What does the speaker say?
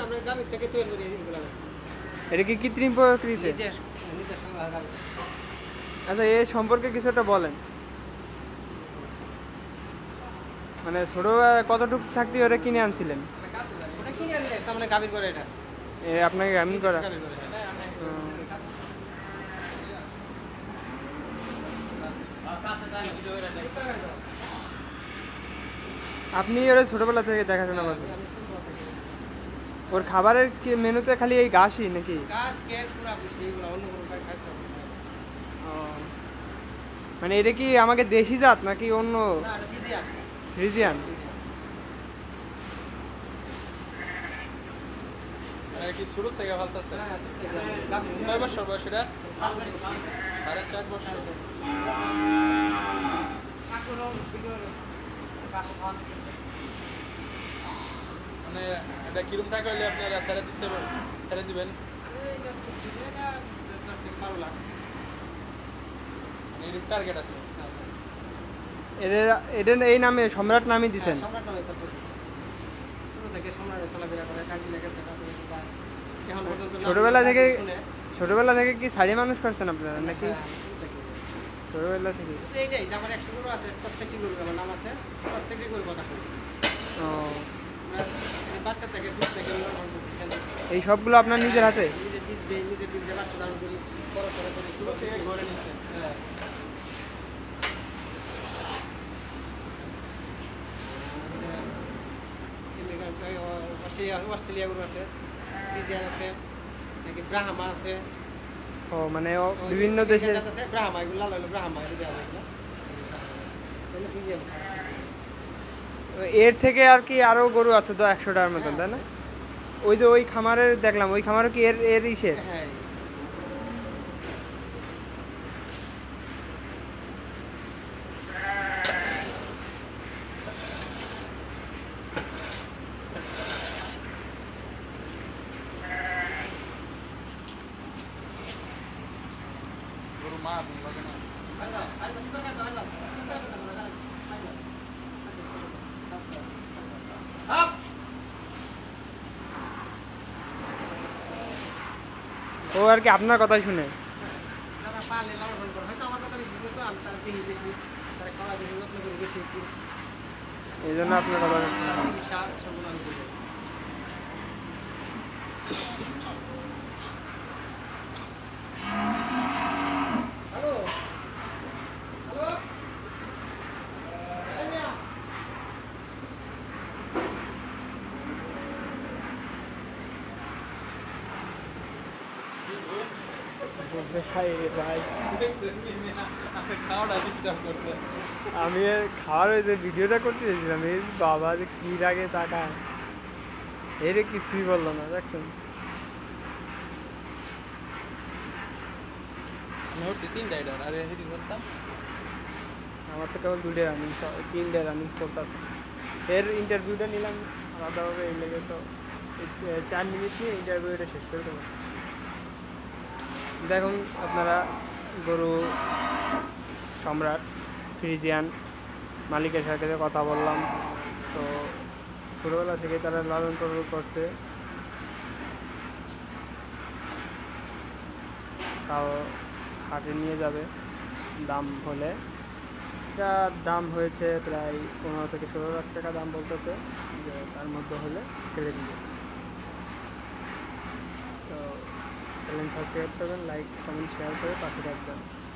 এটা কি কৃত্রিম প্রকৃতি? আচ্ছা, এ সম্পর্কে কিছুটা বলেন। মানে ছোট কতটুকু থাকতে ওরা কিনে আনছিলেন? আপনাকে গাভিন করা? আপনি ওরা ছোটবেলা থেকে দেখাশোনা করবেন? ওর খাবারের কি মেনুতে খালি এই ঘাসই নাকি? মানে এটা কি আমাকে দেশি জাত নাকি অন্য? ফ্রিজিয়ান। কি শুরু থেকে ভালতাছে? কয় বছর বয়স এটা? 4.5 বছর। মানে এটা কিরম টাকা হইলে আপনারা ছেড়ে দিবেন? মানে এরকম টার্গেট আছে? এদের এই নামে সম্রাট নামই দিচ্ছেন? ছোটবেলা থেকে কি ছাড়িয়ে মানুষ করছেন আপনারা নাকি? ছোটবেলা থেকে এই সবগুলো আপনার নিজের হাতে? অস্ট্রেলিয়া গরু আছে, ফ্রিজিয়ান আছে, নাকি ব্রাহ্মা আছে। ও মানে বিভিন্ন দেশে আছে ব্রাহ্মা, এগুলো লাল হলো ব্রাহ্মা, এগুলো দেওয়া হয়। এর থেকে আর কি আরো গরু আছে তো 100টার মতন, তাই না? ওই যে ওই খামারের দেখলাম, ওই খামারও কি এর ইসের? হ্যাঁ। গরু মা লাগে না? ও আর কি আপনার কথাই শুনে? যারা পালে লালন করে হয়তো আমার কথা বেশি, কিন্তু আমি তারা বেশি বেশি তারা খাওয়া বেশি যত্ন করে বেশি, এই জন্য আপনার কথা চিকিৎসা সম্পূর্ণ আমি করি। আমি খাওয়ার ওই যে ভিডিওটা করতে চাইছিলাম, এই বাবা যে কি রাগে তাকায়, এরে কিছুই বললো না, দেখছেন? আমার তো কেবল 2টা রানিং, 3টা রানিং চলতেছে। এর ইন্টারভিউটা নিলাম আলাদাভাবে, এই লেগে তো 4 মিনিট নিয়ে ইন্টারভিউটা শেষ করে দেবো। দেখুন আপনারা, গরু সম্রাট ফ্রিজিয়ান মালিকের সাথে কথা বললাম। তো ছোটোবেলা থেকে তারা লালন পালন করছে, তাও হাটে নিয়ে যাবে দাম হলে। এটার দাম হয়েছে প্রায় 15 থেকে 16 লাখ টাকা দাম বলতেছে, যে তার মধ্যে হলে ছেড়ে দিবে। তো চ্যানেল সাবস্ক্রাইব করবেন, লাইক কমেন্ট শেয়ার করে পাশে থাকবেন।